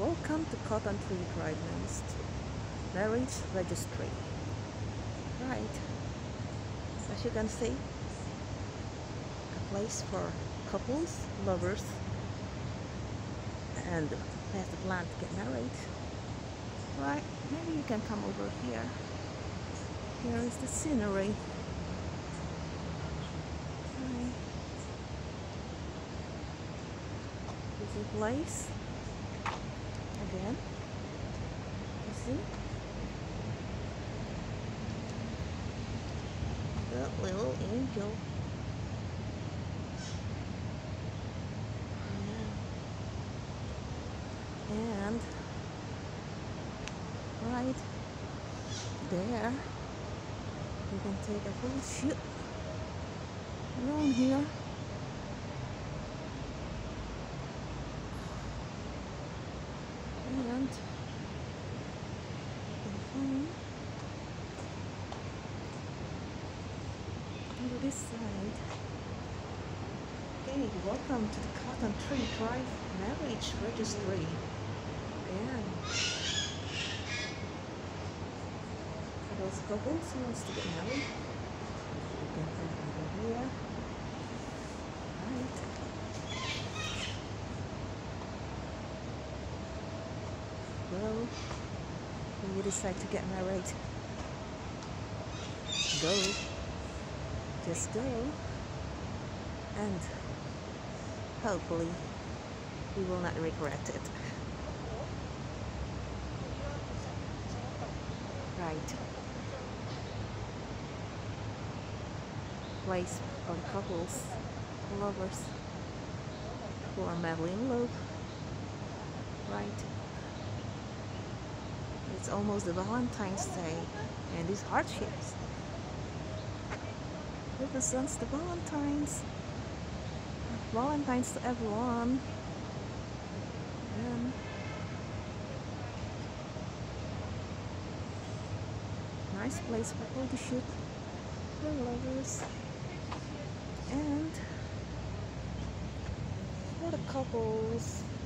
Welcome to Cotton Tree Drive Marriage Registry. Right, as you can see, a place for couples, lovers, and who has the plan to get married. Right, maybe you can come over here. Here is the scenery. Right. This is a place. Again, you see the little angel. Yeah. And right there, you can take a full shoot around here. And on this side. Okay, welcome to the Cotton Tree Drive Marriage Registry. And for those couples who wants to get married, you can come over here. Right. Well, when you decide to get married, go. Just go. And hopefully you will not regret it. Right. Place for couples, lovers who are madly in love. Right. It's almost the Valentine's Day, and these heart shapes represents the Valentine's to everyone. And nice place for photo shoot for lovers and for the couples.